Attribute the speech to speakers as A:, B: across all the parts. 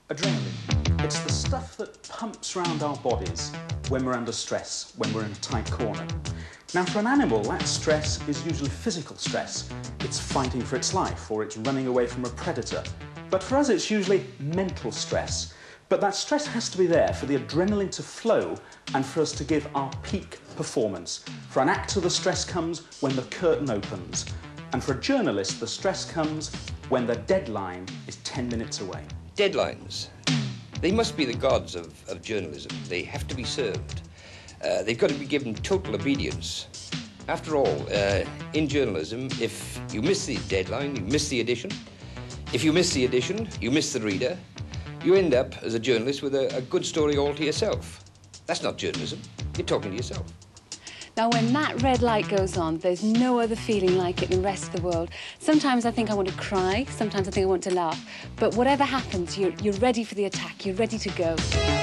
A: Adrenaline. It's the stuff that pumps around our bodies when we're under stress, when we're in a tight corner. Now, for an animal, that stress is usually physical stress. It's fighting for its life, or it's running away from a predator. But for us, it's usually mental stress. But that stress has to be there for the adrenaline to flow and for us to give our peak performance. For an actor, the stress comes when the curtain opens. And for a journalist, the stress comes when the deadline is 10 minutes away.
B: Deadlines. They must be the gods of journalism. They have to be served. They've got to be given total obedience. After all, in journalism, if you miss the deadline, you miss the edition. If you miss the edition, you miss the reader. You end up, as a journalist, with a good story all to yourself. That's not journalism. You're talking to yourself.
C: Now, when that red light goes on, there's no other feeling like it in the rest of the world. Sometimes I think I want to cry, sometimes I think I want to laugh. But whatever happens, you're ready for the attack, you're ready to go.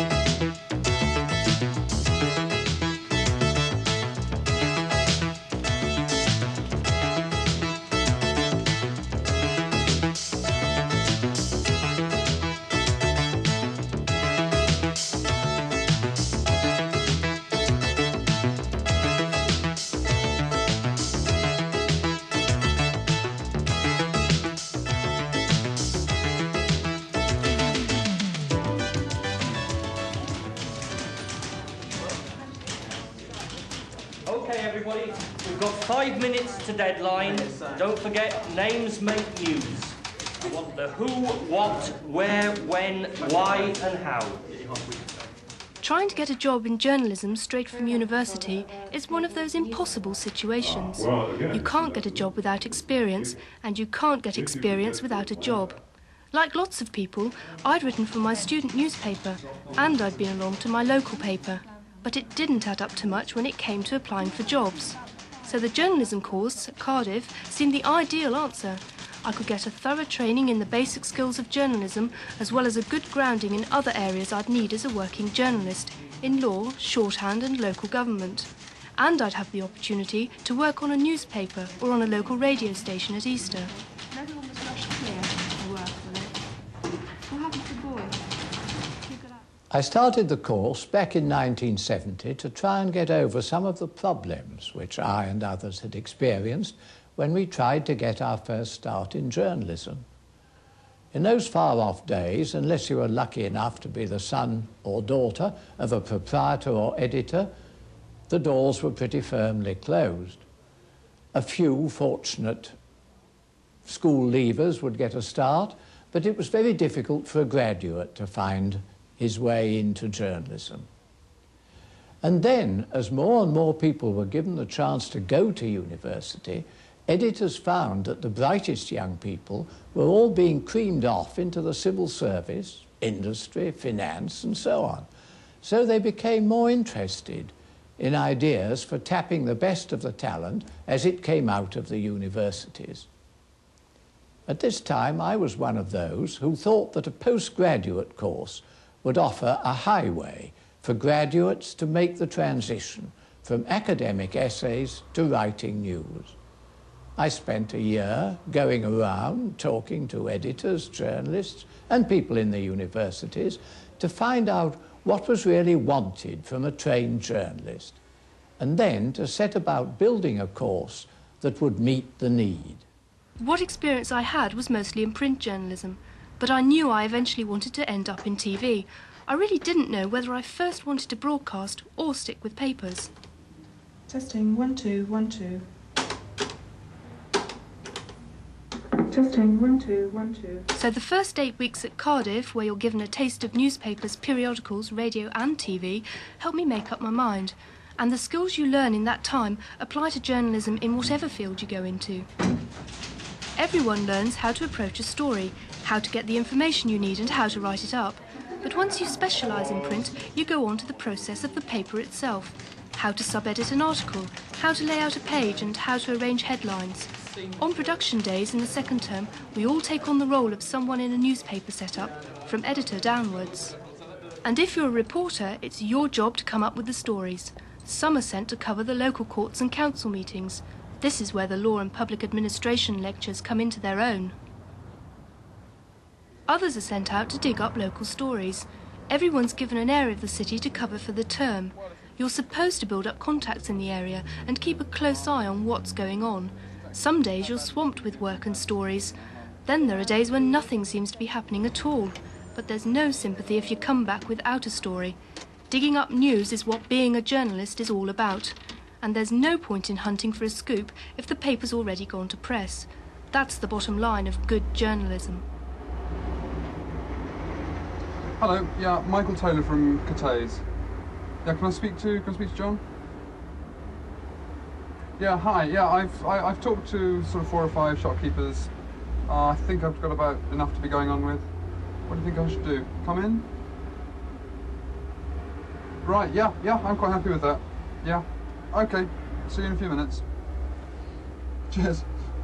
D: Okay, everybody, we've got 5 minutes to deadline. Don't forget, names make news. I want the who, what, where, when, why, and how.
E: Trying to get a job in journalism straight from university is one of those impossible situations. You can't get a job without experience, and you can't get experience without a job. Like lots of people, I'd written for my student newspaper, and I'd been along to my local paper. But it didn't add up to much when it came to applying for jobs. So the journalism course at Cardiff seemed the ideal answer. I could get a thorough training in the basic skills of journalism, as well as a good grounding in other areas I'd need as a working journalist, in law, shorthand and local government. And I'd have the opportunity to work on a newspaper or on a local radio station at Easter. Everyone was rushed clear to work with it. What happened to the boy?
F: I started the course back in 1970 to try and get over some of the problems which I and others had experienced when we tried to get our first start in journalism. In those far-off days, unless you were lucky enough to be the son or daughter of a proprietor or editor, the doors were pretty firmly closed. A few fortunate school leavers would get a start, but it was very difficult for a graduate to find his way into journalism. And then, as more and more people were given the chance to go to university, editors found that the brightest young people were all being creamed off into the civil service, industry, finance, and so on. So they became more interested in ideas for tapping the best of the talent as it came out of the universities. At this time, I was one of those who thought that a postgraduate course would offer a highway for graduates to make the transition from academic essays to writing news. I spent a year going around talking to editors, journalists, and people in the universities to find out what was really wanted from a trained journalist, and then to set about building a course that would meet the need.
E: What experience I had was mostly in print journalism, but I knew I eventually wanted to end up in TV. I really didn't know whether I first wanted to broadcast or stick with papers.
G: Testing, 1, 2, 1, 2. Testing, 1, 2, 1, 2.
E: So the first 8 weeks at Cardiff, where you're given a taste of newspapers, periodicals, radio and TV, helped me make up my mind. And the skills you learn in that time apply to journalism in whatever field you go into. Everyone learns how to approach a story, how to get the information you need and how to write it up. But once you specialise in print, you go on to the process of the paper itself. How to sub-edit an article, how to lay out a page and how to arrange headlines. On production days in the second term, we all take on the role of someone in a newspaper setup, from editor downwards. And if you're a reporter, it's your job to come up with the stories. Some are sent to cover the local courts and council meetings. This is where the law and public administration lectures come into their own. Others are sent out to dig up local stories. Everyone's given an area of the city to cover for the term. You're supposed to build up contacts in the area and keep a close eye on what's going on. Some days you're swamped with work and stories. Then there are days when nothing seems to be happening at all. But there's no sympathy if you come back without a story. Digging up news is what being a journalist is all about. And there's no point in hunting for a scoop if the paper's already gone to press. That's the bottom line of good journalism.
H: Hello, yeah, Michael Taylor from Cathays. Yeah, can I speak to John? Yeah, hi. Yeah, I've talked to sort of 4 or 5 shopkeepers. I think I've got about enough to be going on with. What do you think I should do? Come in? Right, yeah, I'm quite happy with that. Yeah. Okay, see you in a few minutes. Cheers.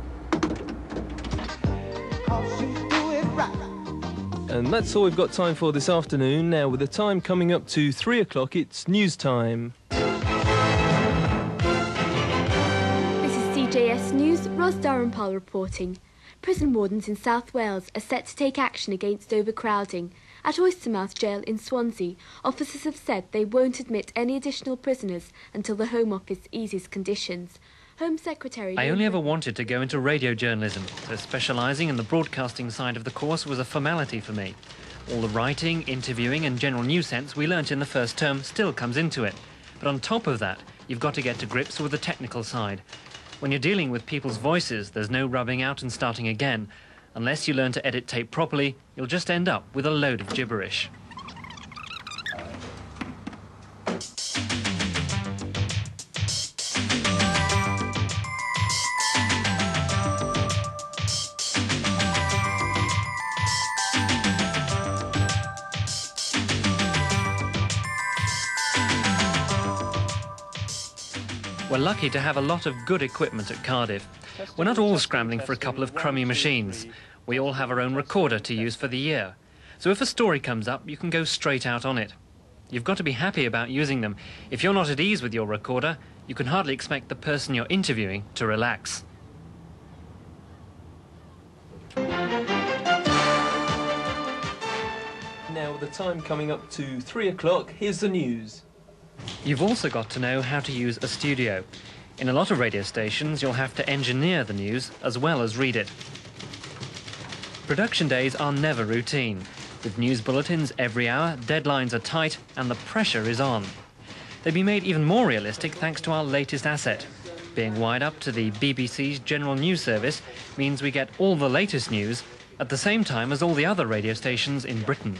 I: And that's all we've got time for this afternoon. Now, with the time coming up to 3 o'clock, it's news time.
J: This is CJS News, Ros Durham-Pal reporting. Prison wardens in South Wales are set to take action against overcrowding. At Oystermouth Jail in Swansea, officers have said they won't admit any additional prisoners until the Home Office eases conditions. Home Secretary...
K: I only ever wanted to go into radio journalism, so specialising in the broadcasting side of the course was a formality for me. All the writing, interviewing and general news sense we learnt in the first term still comes into it. But on top of that, you've got to get to grips with the technical side. When you're dealing with people's voices, there's no rubbing out and starting again. Unless you learn to edit tape properly, you'll just end up with a load of gibberish. We're lucky to have a lot of good equipment at Cardiff. We're not all scrambling for a couple of crummy machines. We all have our own recorder to use for the year. So if a story comes up, you can go straight out on it. You've got to be happy about using them. If you're not at ease with your recorder, you can hardly expect the person you're interviewing to relax.
I: Now, with the time coming up to 3 o'clock, here's the news.
K: You've also got to know how to use a studio. In a lot of radio stations, you'll have to engineer the news as well as read it. Production days are never routine. With news bulletins every hour, deadlines are tight and the pressure is on. They've been made even more realistic thanks to our latest asset. Being wired up to the BBC's General News Service means we get all the latest news at the same time as all the other radio stations in Britain.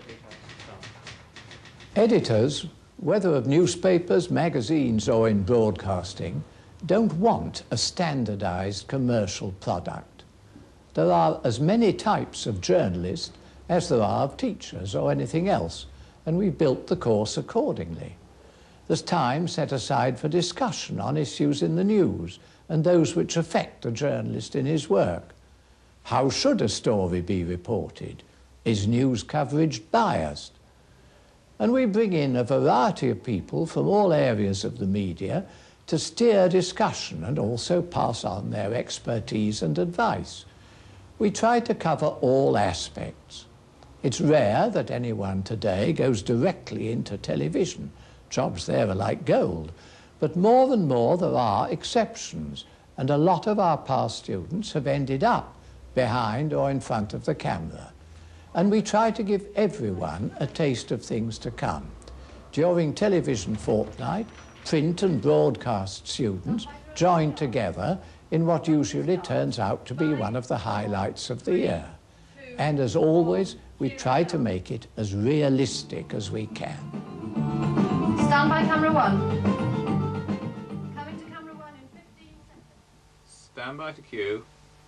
F: Editors, whether of newspapers, magazines or in broadcasting, don't want a standardised commercial product. There are as many types of journalists as there are of teachers or anything else, and we built the course accordingly. There's time set aside for discussion on issues in the news and those which affect the journalist in his work. How should a story be reported? Is news coverage biased? And we bring in a variety of people from all areas of the media to steer discussion and also pass on their expertise and advice. We try to cover all aspects. It's rare that anyone today goes directly into television. Jobs there are like gold. But more and more there are exceptions, and a lot of our past students have ended up behind or in front of the camera. And we try to give everyone a taste of things to come. During Television Fortnight, print and broadcast students join together in what usually turns out to be one of the highlights of the year. And as always, we try to make it as realistic as we can.
L: Stand by camera 1. Coming to camera 1 in 15 seconds.
M: Stand by to cue.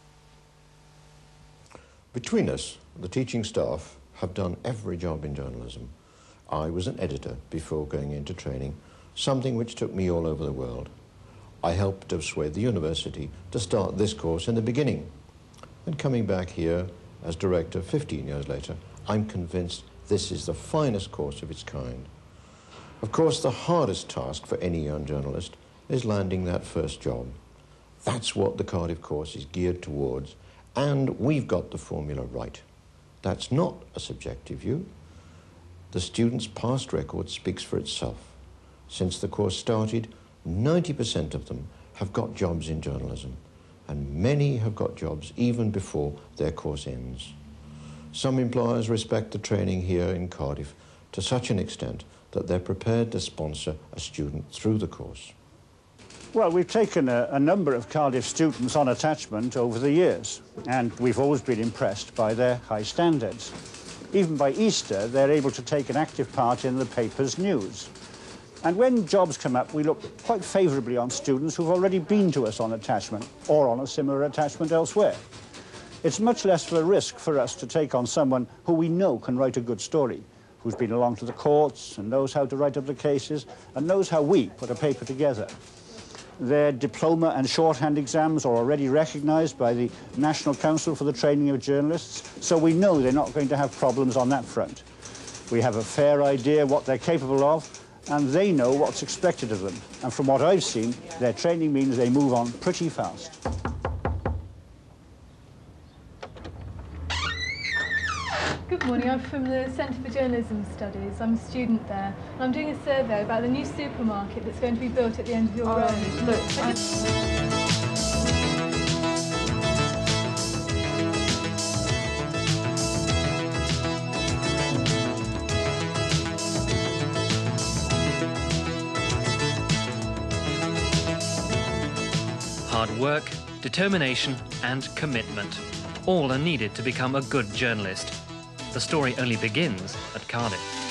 N: Between us, the teaching staff have done every job in journalism. I was an editor before going into training, something which took me all over the world. I helped persuade the university to start this course in the beginning. And coming back here as director 15 years later, I'm convinced this is the finest course of its kind. Of course, the hardest task for any young journalist is landing that first job. That's what the Cardiff course is geared towards, and we've got the formula right. That's not a subjective view. The students' past record speaks for itself. Since the course started, 90% of them have got jobs in journalism, and many have got jobs even before their course ends. Some employers respect the training here in Cardiff to such an extent that they're prepared to sponsor a student through the course.
M: Well, we've taken a number of Cardiff students on attachment over the years, and we've always been impressed by their high standards. Even by Easter, they're able to take an active part in the paper's news. And when jobs come up, we look quite favourably on students who've already been to us on attachment or on a similar attachment elsewhere. It's much less of a risk for us to take on someone who we know can write a good story, who's been along to the courts and knows how to write up the cases and knows how we put a paper together. Their diploma and shorthand exams are already recognised by the National Council for the Training of Journalists, so we know they're not going to have problems on that front. We have a fair idea what they're capable of, and they know what's expected of them. And from what I've seen, their training means they move on pretty fast.
O: Good morning, I'm from the Centre for Journalism Studies. I'm a student there. I'm doing a survey about the new supermarket that's going to be built at the end of your road. Look,
K: Hard work, determination and commitment. All are needed to become a good journalist. The story only begins at Cardiff.